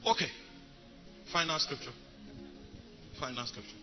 Okay. Final scripture. Final scripture.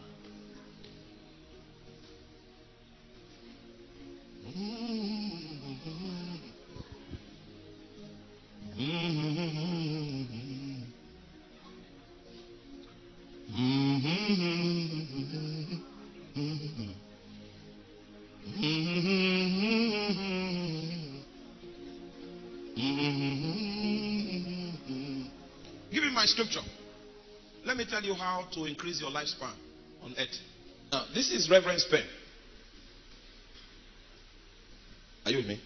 Give me my scripture. Let me tell you how to increase your lifespan on earth. Now, this is Reverend's pen. Are you with me?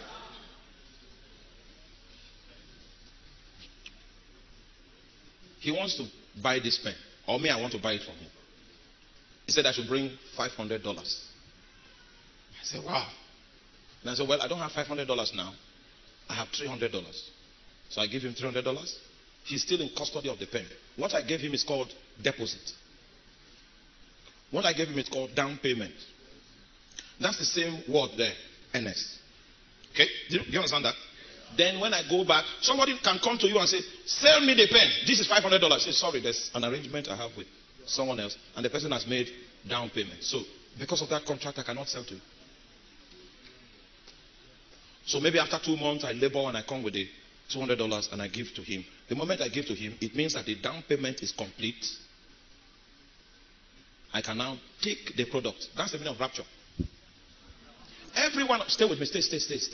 He wants to buy this pen. Or me, I want to buy it from him. He said I should bring $500. I said, wow. And I said, well, I don't have $500 now. I have $300. So I give him $300. He's still in custody of the pen. What I gave him is called deposit. What I gave him is called down payment. That's the same word there, NS. Okay? Do you understand that? Then when I go back, somebody can come to you and say, sell me the pen. This is $500. Say, sorry, there's an arrangement I have with someone else. And the person has made down payment. So because of that contract, I cannot sell to you. So maybe after 2 months, I labor and I come with the $200 and I give to him. The moment I give to him, it means that the down payment is complete. I can now take the product. That's the meaning of rapture. Everyone, stay with me, stay.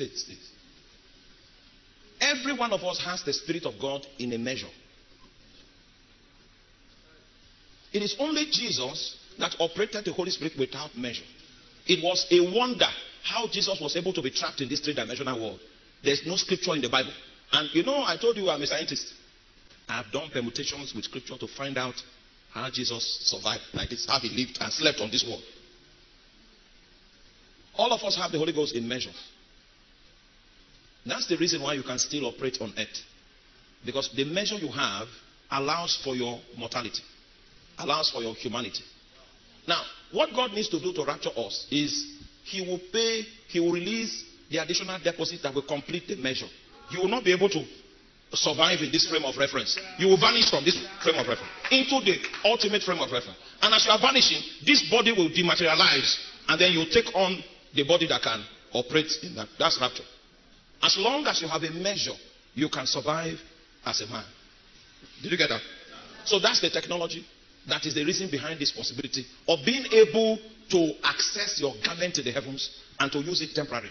Every one of us has the Spirit of God in a measure. It is only Jesus that operated the Holy Spirit without measure. It was a wonder how Jesus was able to be trapped in this three-dimensional world. There's no scripture in the Bible. And you know, I told you I'm a scientist. I have done permutations with scripture to find out how Jesus survived like this, how he lived and slept on this world. All of us have the Holy Ghost in measures. That's the reason why you can still operate on earth. Because the measure you have allows for your mortality, allows for your humanity. Now, what God needs to do to rapture us is he will release the additional deposit that will complete the measure. You will not be able to survive in this frame of reference. You will vanish from this frame of reference into the ultimate frame of reference. And as you are vanishing, this body will dematerialize, and then you take on the body that can operate in that. That's rapture. As long as you have a measure, you can survive as a man. Did you get that? So that's the technology. That is the reason behind this possibility of being able to access your garment to the heavens and to use it temporarily.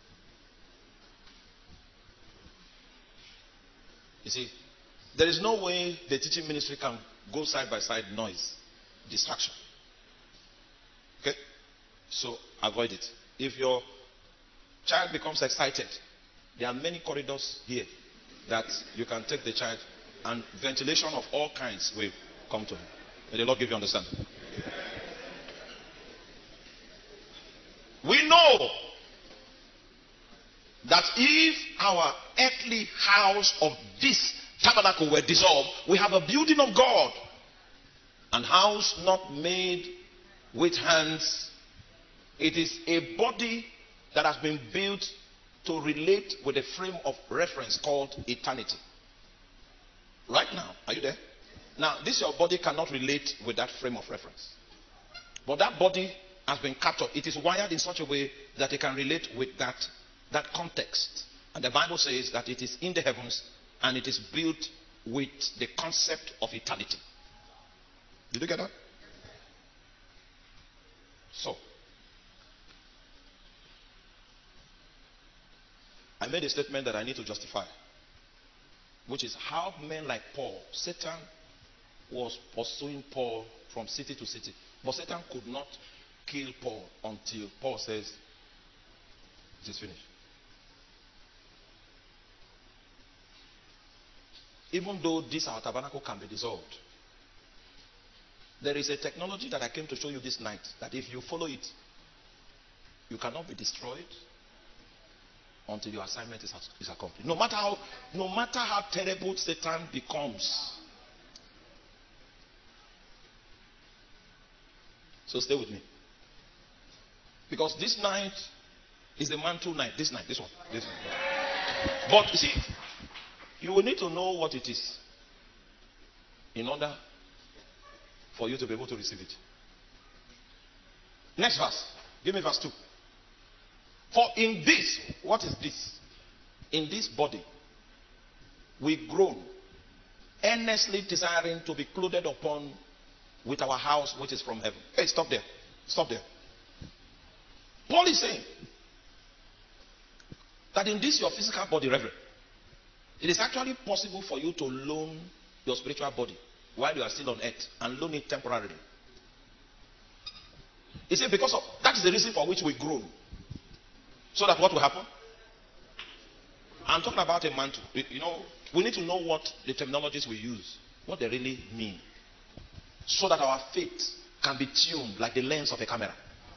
You see, there is no way the teaching ministry can go side by side noise, distraction. Okay? So avoid it. If your child becomes excited, there are many corridors here that you can take the child, and ventilation of all kinds will come to him. May the Lord give you understanding. We know that if our earthly house of this tabernacle were dissolved, we have a building of God, an house not made with hands. It is a body that has been built to relate with a frame of reference called eternity. Right now, are you there? Now, this your body cannot relate with that frame of reference. But that body has been captured. It is wired in such a way that it can relate with that context. And the Bible says that it is in the heavens and it is built with the concept of eternity. Did you get that? So, I made a statement that I need to justify, which is how men like Paul, Satan was pursuing Paul from city to city. But Satan could not kill Paul until Paul says, it is finished. Even though this our tabernacle can be dissolved, there is a technology that I came to show you this night, that if you follow it, you cannot be destroyed until your assignment is accomplished. No matter how terrible Satan becomes. So stay with me. Because this night is the mantle night. This one. But you see, you will need to know what it is. in order for you to be able to receive it. Next verse. Give me verse 2. For in this, what is this? In this body, we groan, earnestly desiring to be clothed upon with our house which is from heaven. Hey, stop there. Stop there. Paul is saying that in this your physical body, Reverend, it is actually possible for you to loan your spiritual body while you are still on earth and loan it temporarily. He said because of that is the reason for which we groan. So that what will happen? I'm talking about a mantle. You know, we need to know what the terminologies we use, what they really mean, so that our faith can be tuned like the lens of a camera.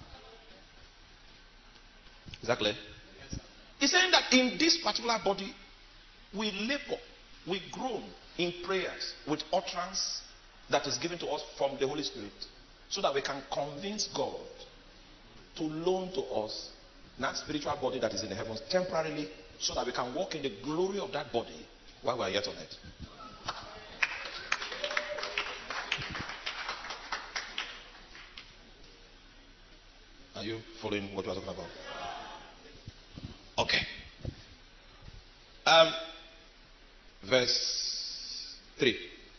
Is that clear? He's saying that in this particular body, we labor, we groan in prayers with utterance that is given to us from the Holy Spirit, so that we can convince God to loan to us that spiritual body that is in the heavens temporarily, so that we can walk in the glory of that body while we are yet on earth. Are you following what we are talking about? Okay. Verse 3.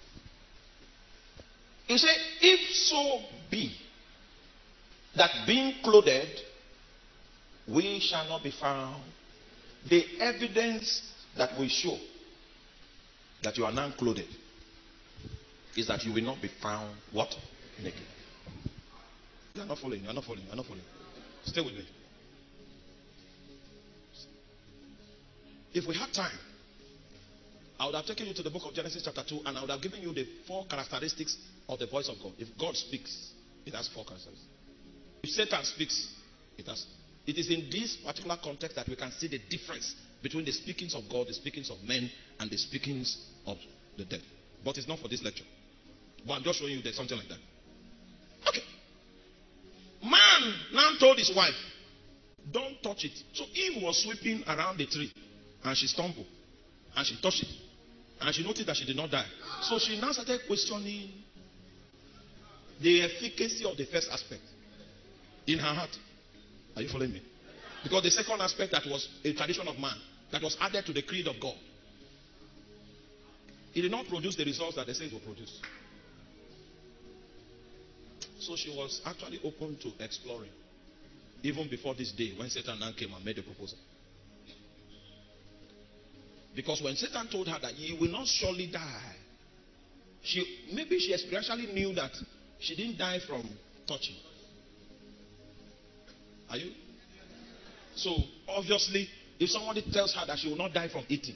He said, if so be that being clothed, we shall not be found. The evidence that will show that you are now clothed is that you will not be found what? Naked. You are not following. You are not following. You are not following. Stay with me. If we had time, I would have taken you to the book of Genesis chapter 2 and I would have given you the 4 characteristics of the voice of God. If God speaks, it has 4 characteristics. If Satan speaks, it has. It is in this particular context that we can see the difference between the speakings of God, the speakings of men, and the speakings of the dead. But it's not for this lecture. But I'm just showing you there's something like that. Okay. Man now told his wife, don't touch it. So Eve was sweeping around the tree and she stumbled and she touched it. And she noticed that she did not die. So she now started questioning the efficacy of the first aspect in her heart. Are you following me? Because the second aspect, that was a tradition of man, that was added to the creed of God, it did not produce the results that they say it will produce. So she was actually open to exploring, even before this day when Satan now came and made the proposal. Because when Satan told her that you will not surely die, maybe she experientially knew that she didn't die from touching. Are you? So, obviously, if somebody tells her that she will not die from eating,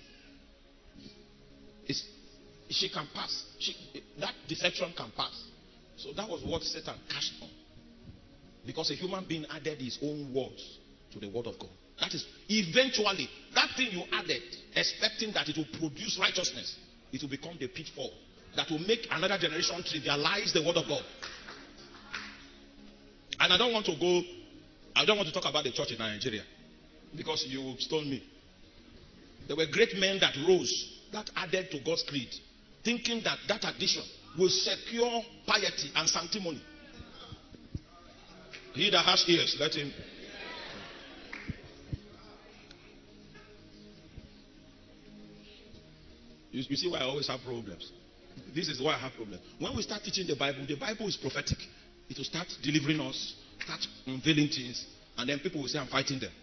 she can pass. That deception can pass. So that was what Satan cashed on. Because a human being added his own words to the word of God. That is, eventually, that thing you added, expecting that it will produce righteousness, it will become the pitfall that will make another generation trivialize the word of God. And I don't want to talk about the church in Nigeria, because you will stone me. There were great men that rose, that added to God's creed, thinking that that addition will secure piety and sanctimony. He that has ears, let him. You see why I always have problems. This is why I have problems. When we start teaching the Bible is prophetic. It will start delivering us, start unveiling things, and then people will say, I'm fighting them.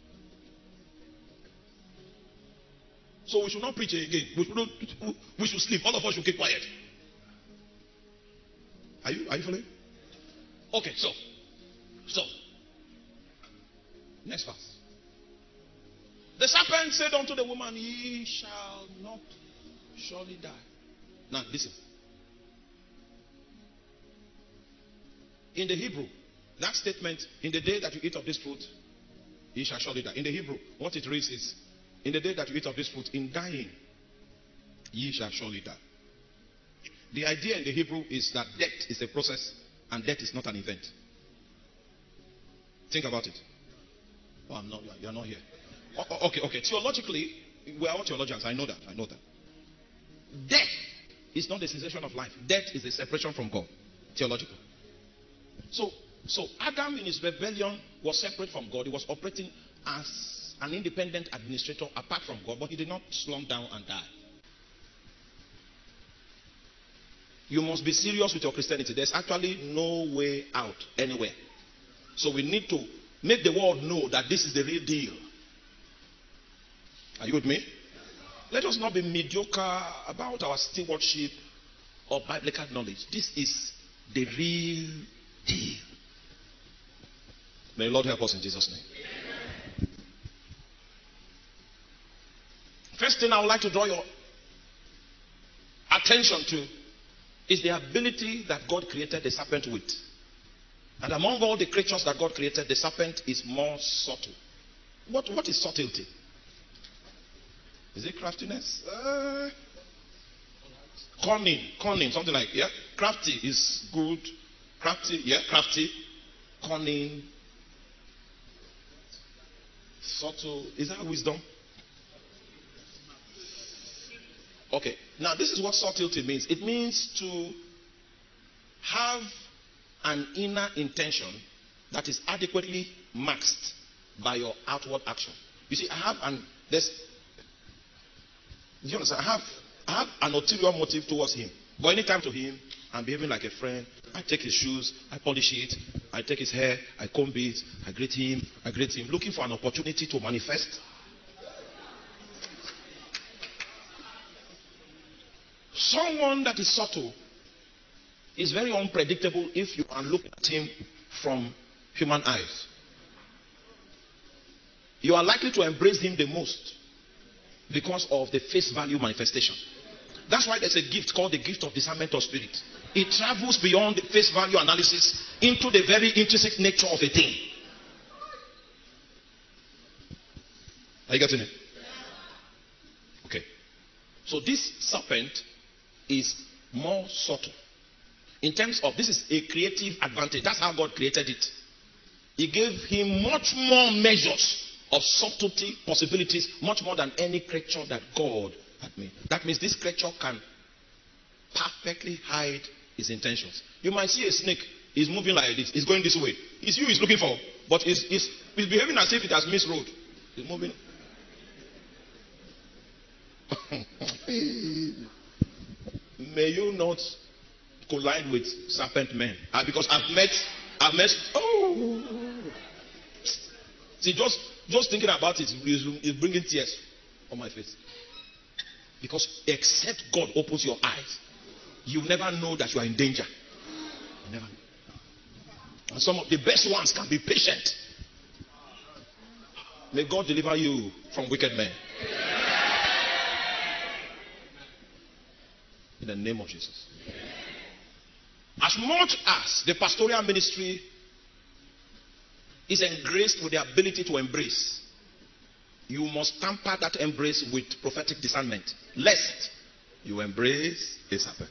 So we should not preach again. We should sleep. All of us should keep quiet. Are you following? Okay, so next verse. The serpent said unto the woman, ye shall not surely die. Now listen. In the Hebrew, that statement, in the day that you eat of this fruit, ye shall surely die. In the Hebrew, what it reads is, in the day that you eat of this fruit, in dying, ye shall surely die. The idea in the Hebrew is that death is a process and death is not an event. Think about it. Oh, I'm not, you're not here. Okay. Theologically, we are all theologians. I know that. Death is not the cessation of life. Death is a separation from God. Theological. So Adam in his rebellion was separate from God. He was operating as an independent administrator apart from God, but he did not slump down and die. You must be serious with your Christianity. There's actually no way out anywhere. So we need to make the world know that this is the real deal. Are you with me? Let us not be mediocre about our stewardship of biblical knowledge. This is the real deal. May the Lord help us in Jesus' name. First thing I would like to draw your attention to is the ability that God created the serpent with. And among all the creatures that God created, the serpent is more subtle. What is subtlety? Is it craftiness? Cunning, something like, yeah. Crafty is good. Crafty. Cunning. Subtle. Is that wisdom? Okay. Now, this is what subtlety means. It means to have an inner intention that is adequately masked by your outward action. You see, do you understand? I have an ulterior motive towards him. But anytime to him, I'm behaving like a friend. I take his shoes, I polish it, I take his hair, I comb it, I greet him, looking for an opportunity to manifest. Someone that is subtle is very unpredictable if you are looking at him from human eyes. You are likely to embrace him the most because of the face value manifestation. That's why there's a gift called the gift of discernment of spirit. It travels beyond the face value analysis into the very intrinsic nature of a thing. Are you getting it? Okay. So this serpent is more subtle. In terms of, this is a creative advantage. That's how God created it. He gave him much more measures of subtlety, possibilities, much more than any creature that God had made. That means this creature can perfectly hide his intentions. You might see a snake, is moving like this, is going this way. It's you he's looking for, but it's behaving as if it has missed road. It's moving. May you not collide with serpent men. Because I've met, see, just thinking about it is bringing tears on my face. Because except God opens your eyes, you never know that you are in danger. You never know. And some of the best ones can be patient. May God deliver you from wicked men. In the name of Jesus. As much as the pastoral ministry is engraced with the ability to embrace, you must tamper that embrace with prophetic discernment, lest you embrace a serpent.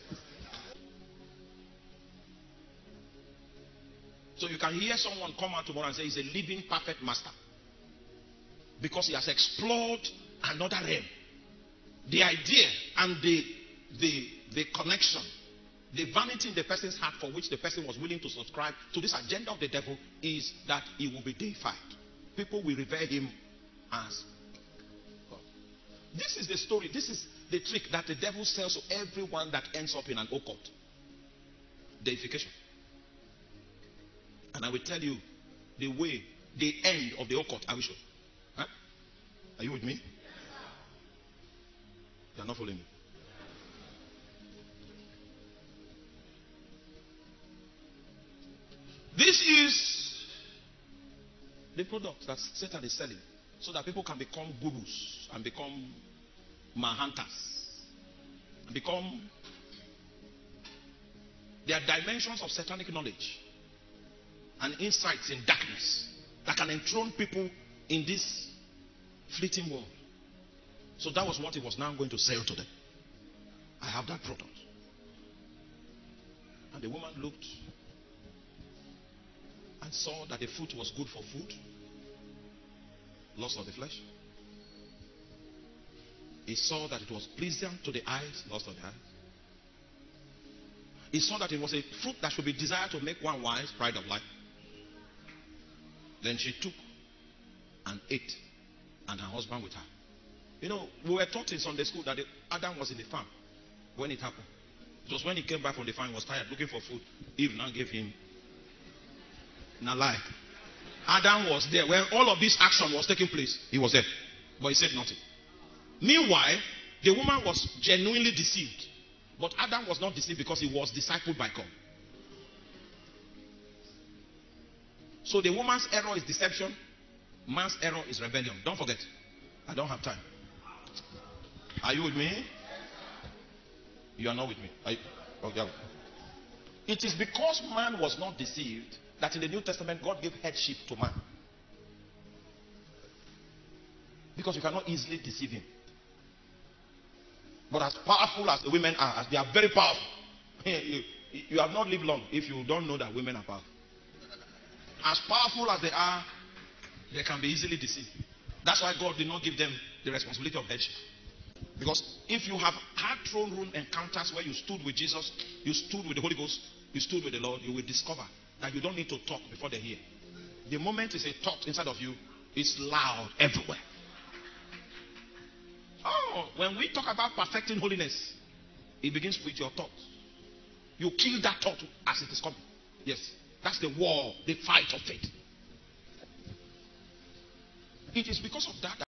So you can hear someone come out tomorrow and say he's a living perfect master because he has explored another realm. The idea and the connection, the vanity in the person's heart for which the person was willing to subscribe to this agenda of the devil is that he will be deified. People will revere him as God. This is the story. This is the trick that the devil sells to everyone that ends up in an occult. Deification. And I will tell you the way, the end of the occult. I will show. Huh? Are you with me? You are not following me. This is the product that Satan is selling so that people can become gurus and become mahantas and become. There are dimensions of satanic knowledge and insights in darkness that can enthrone people in this fleeting world. So that was what he was now going to sell to them. I have that product. And the woman looked and saw that the fruit was good for food, lust of the flesh. He saw that it was pleasant to the eyes, lust of the eyes. He saw that it was a fruit that should be desired to make one wise, pride of life. Then she took and ate, and her husband with her. You know, we were taught in Sunday school that Adam was in the farm when it happened. It was when he came back from the farm, he was tired, looking for food. Eve now gave him a lie. Adam was there when all of this action was taking place. He was there, but he said nothing. Meanwhile, the woman was genuinely deceived. But Adam was not deceived because he was discipled by God. So the woman's error is deception. Man's error is rebellion. Don't forget. I don't have time. Are you with me? You are not with me. Okay. It is because man was not deceived that in the New Testament God gave headship to man. Because you cannot easily deceive him. But as powerful as the women are, as they are very powerful, you have not lived long if you don't know that women are powerful. As powerful as they are, they can be easily deceived. That's why God did not give them the responsibility of headship. Because if you have had throne room encounters where you stood with Jesus, you stood with the Holy Ghost, you stood with the Lord, you will discover that you don't need to talk before they hear. The moment it's a thought inside of you, it's loud everywhere. Oh, when we talk about perfecting holiness, it begins with your thoughts. You kill that thought as it is coming. Yes, that's the war, the fight of faith. It is because of that